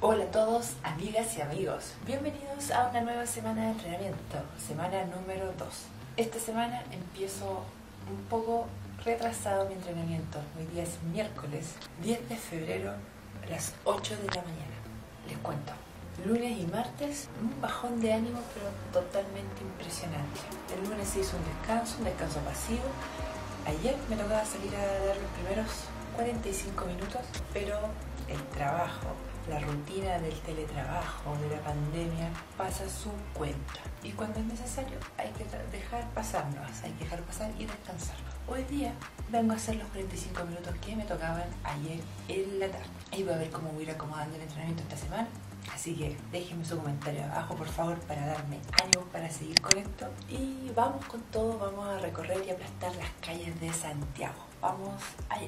Hola a todos, amigas y amigos. Bienvenidos a una nueva semana de entrenamiento, semana número 2. Esta semana empiezo un poco retrasado mi entrenamiento. Hoy día es miércoles 10 de febrero a las 8 de la mañana. Les cuento. Lunes y martes, un bajón de ánimo, pero totalmente impresionante. El lunes se hizo un descanso pasivo. Ayer me tocaba salir a dar los primeros 45 minutos, pero el trabajo, la rutina del teletrabajo, de la pandemia, pasa su cuenta. Y cuando es necesario hay que dejar pasarnos, hay que dejar pasar y descansar. Hoy día vengo a hacer los 45 minutos que me tocaban ayer en la tarde. Y voy a ver cómo voy a ir acomodando el entrenamiento esta semana. Así que déjenme su comentario abajo, por favor, para darme ánimo para seguir con esto. Y vamos con todo, vamos a recorrer y aplastar las calles de Santiago. Vamos allá.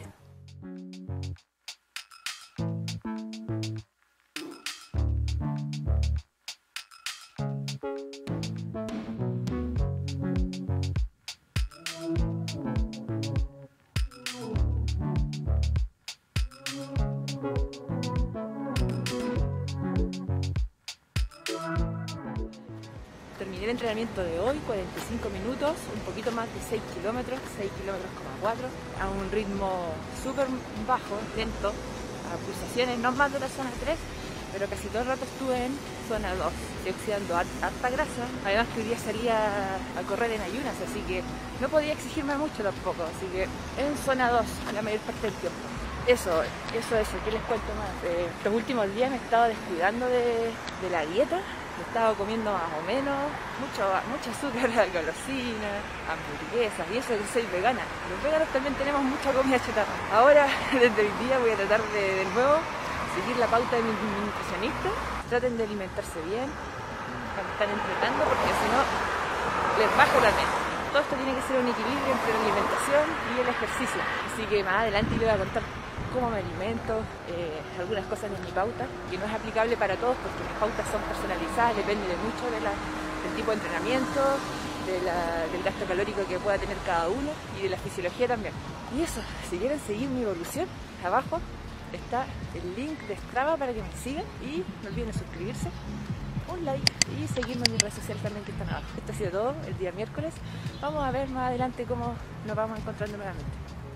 Terminé el entrenamiento de hoy, 45 minutos, un poquito más de 6 kilómetros, 6 kilómetros, a un ritmo súper bajo, lento, a pulsaciones, no más de la zona 3, pero casi todo el rato estuve en zona 2, estoy oxidando harta grasa, además que hoy día salía a correr en ayunas, así que no podía exigirme mucho tampoco, así que en zona 2 la mayor parte del tiempo. Eso, ¿qué les cuento más? Estos últimos días me he estado descuidando de la dieta. He estado comiendo más o menos, mucho azúcar, golosina, hamburguesas, y eso que soy vegana. Los veganos también tenemos mucha comida chatarra. Ahora, desde hoy día, voy a tratar de nuevo seguir la pauta de mi nutricionista. Traten de alimentarse bien cuando están entrenando, porque si no, les baja la mente. Todo esto tiene que ser un equilibrio entre la alimentación y el ejercicio. Así que más adelante les voy a contar cómo me alimento, algunas cosas de mi pauta, que no es aplicable para todos porque mis pautas son personalizadas, depende de mucho del tipo de entrenamiento, del gasto calórico que pueda tener cada uno y de la fisiología también. Y eso, si quieren seguir mi evolución, abajo está el link de Strava para que me sigan y no olviden suscribirse, un like y seguirme en mis redes sociales también que están abajo. Esto ha sido todo el día miércoles. Vamos a ver más adelante cómo nos vamos encontrando nuevamente.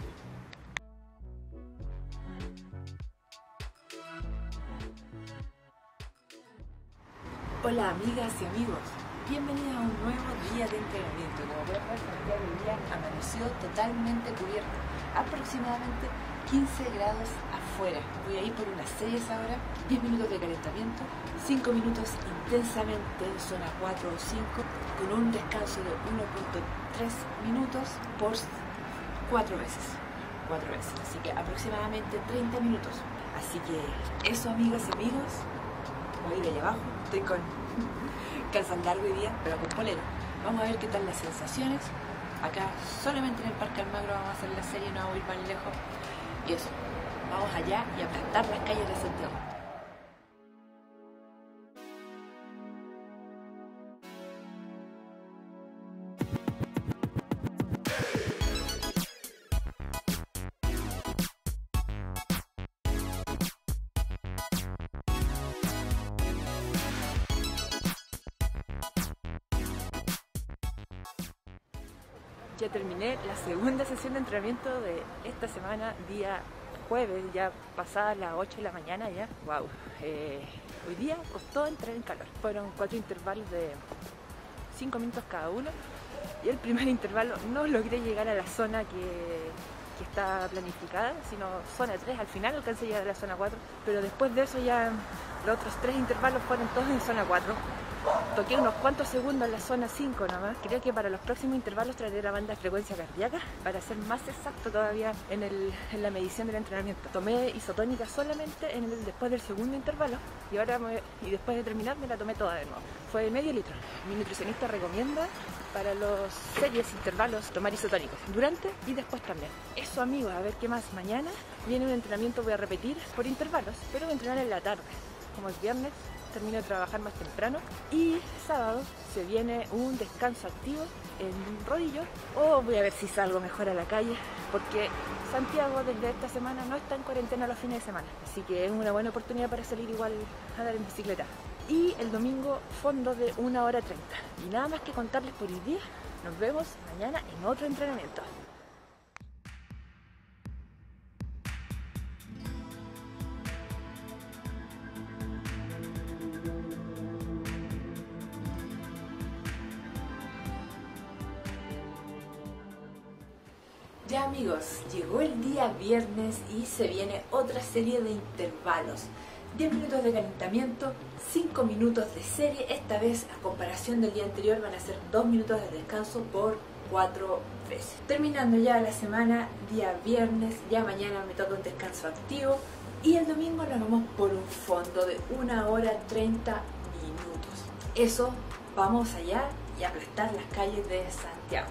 Hola amigas y amigos, bienvenidos a un nuevo día de entrenamiento. Como pueden ver, el día amaneció totalmente cubierto, aproximadamente 15 grados afuera. Voy a ir por unas series ahora, 10 minutos de calentamiento, 5 minutos intensamente en zona 4 o 5, con un descanso de 1.3 minutos por 4 veces. Así que aproximadamente 30 minutos. Así que eso, amigas y amigos. Voy a ir allá abajo, estoy con calzón largo hoy día, pero con polera. Vamos a ver qué tal las sensaciones. Acá solamente en el Parque Almagro vamos a hacer la serie, no vamos a ir más lejos. Y eso, vamos allá y a aplastar las calles de Santiago. Ya terminé la segunda sesión de entrenamiento de esta semana, día jueves, ya pasadas las 8 de la mañana ya. Wow. Hoy día costó entrar en calor. Fueron 4 intervalos de 5 minutos cada uno. Y el primer intervalo no logré llegar a la zona que está planificada, sino zona 3. Al final alcancé a llegar a la zona 4. Pero después de eso ya los otros 3 intervalos fueron todos en zona 4. Toqué unos cuantos segundos en la zona 5 nomás. Creo que para los próximos intervalos traeré la banda de frecuencia cardíaca para ser más exacto todavía en la medición del entrenamiento. Tomé isotónica solamente después del segundo intervalo y después de terminar me la tomé toda de nuevo. Fue de medio litro. Mi nutricionista recomienda para los series intervalos tomar isotónicos durante y después también. Eso, amigos, a ver qué más. Mañana viene un entrenamiento, voy a repetir por intervalos, pero voy a entrenar en la tarde. Como es viernes, termino de trabajar más temprano. Y sábado se viene un descanso activo en rodillo. O voy a ver si salgo mejor a la calle, porque Santiago desde esta semana no está en cuarentena los fines de semana. Así que es una buena oportunidad para salir igual a dar en bicicleta. Y el domingo fondo de 1:30. Y nada más que contarles por hoy día. Nos vemos mañana en otro entrenamiento. Ya amigos, llegó el día viernes y se viene otra serie de intervalos. 10 minutos de calentamiento, 5 minutos de serie. Esta vez, a comparación del día anterior, van a ser 2 minutos de descanso por 4 veces. Terminando ya la semana, día viernes, ya mañana me toca un descanso activo. Y el domingo nos vamos por un fondo de 1:30. Eso, vamos allá y aplastar las calles de Santiago.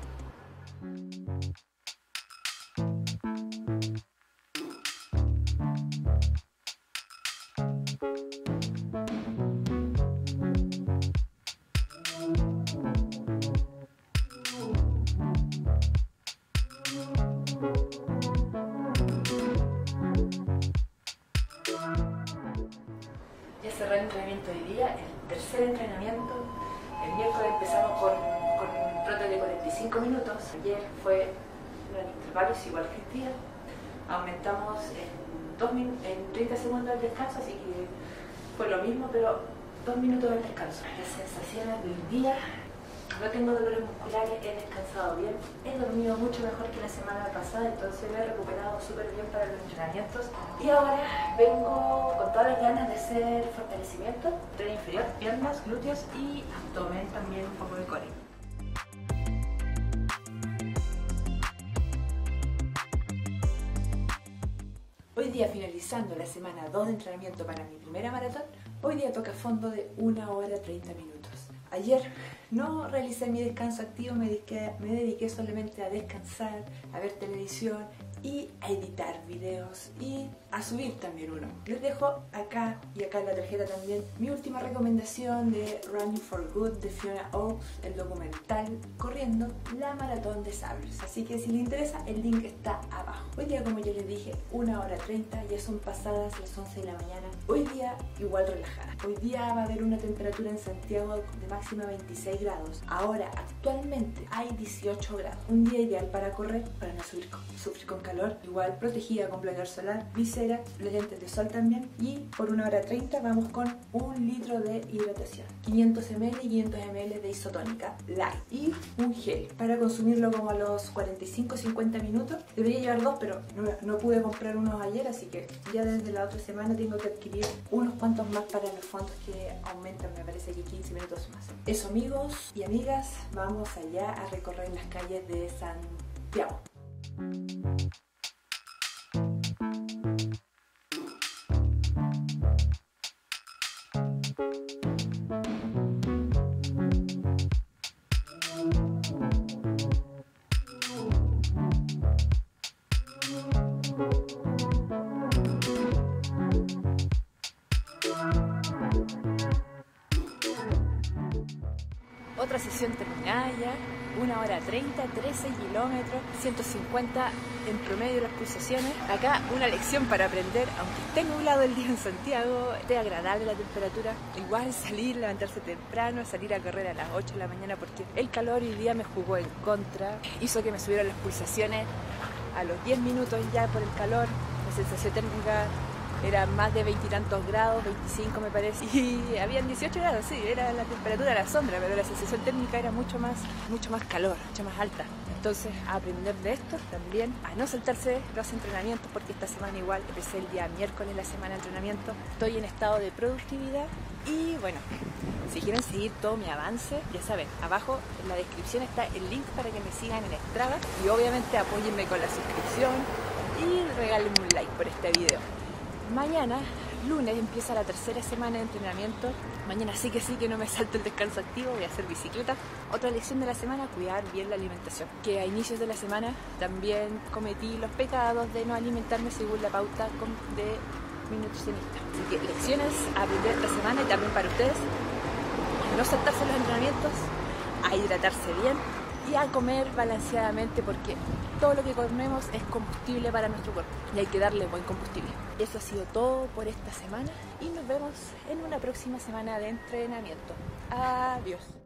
Ya cerré el entrenamiento hoy día, el tercer entrenamiento. El miércoles empezamos con un trote de 45 minutos. Ayer fue un intervalo igual que el día. Aumentamos en 30 segundos el descanso, así que fue lo mismo, pero 2 minutos de descanso. Las sensaciones del día: no tengo dolores musculares, he descansado bien, he dormido mucho mejor que la semana pasada, entonces me he recuperado súper bien para los entrenamientos. Y ahora vengo con todas las ganas de hacer fortalecimiento, tren inferior, piernas, glúteos y abdomen, también un poco de core. Hoy día, finalizando la semana 2 de entrenamiento para mi primera maratón, hoy día toca fondo de 1:30. Ayer no realicé mi descanso activo, me dediqué solamente a descansar, a ver televisión y a editar videos y a subir también uno. Les dejo acá y acá en la tarjeta también mi última recomendación de Running for Good de Fiona Oakes, el documental corriendo la maratón de Sables. Así que si les interesa, el link está abajo. Hoy día, como yo les dije, 1:30, ya son pasadas las 11 de la mañana. Hoy día igual relajada. Hoy día va a haber una temperatura en Santiago de máxima 26 grados. Ahora, actualmente, hay 18 grados. Un día ideal para correr, para no sufrir con calor. Igual protegida con bloqueador solar, visera, lentes de sol también. Y por 1:30 vamos con 1 litro de hidratación. 500 ml y 500 ml de isotónica light. Y un gel para consumirlo como a los 45-50 minutos. Debería llevar 2, pero no pude comprar unos ayer, así que ya desde la otra semana tengo que adquirir unos cuantos más para los fondos que aumentan, me parece que 15 minutos más. Eso amigos y amigas, vamos allá a recorrer las calles de Santiago. Otra sesión terminada ya, 1:30, 13 kilómetros, 150 en promedio las pulsaciones. Acá una lección para aprender, aunque esté nublado el día en Santiago, esté agradable la temperatura, igual salir, levantarse temprano, salir a correr a las 8 de la mañana, porque el calor hoy día me jugó en contra, hizo que me subieran las pulsaciones a los 10 minutos ya por el calor. La sensación térmica era más de 20 y tantos grados, 25 me parece, y habían 18 grados, sí, era la temperatura a la sombra, pero la sensación térmica era mucho más calor, mucho más alta. Entonces, a aprender de esto también, a no saltarse los entrenamientos, porque esta semana igual, empecé el día miércoles la semana de entrenamiento, estoy en estado de productividad. Y bueno, si quieren seguir todo mi avance, ya saben, abajo en la descripción está el link para que me sigan en Strava, y obviamente apóyenme con la suscripción y regálenme un like por este video. Mañana, lunes, empieza la tercera semana de entrenamiento. Mañana sí que no me salto el descanso activo, voy a hacer bicicleta. Otra lección de la semana, cuidar bien la alimentación. Que a inicios de la semana también cometí los pecados de no alimentarme según la pauta de mi nutricionista. Así que lecciones a aprender esta semana y también para ustedes: a no saltarse los entrenamientos, a hidratarse bien y a comer balanceadamente, porque todo lo que comemos es combustible para nuestro cuerpo y hay que darle buen combustible. Eso ha sido todo por esta semana y nos vemos en una próxima semana de entrenamiento. Adiós.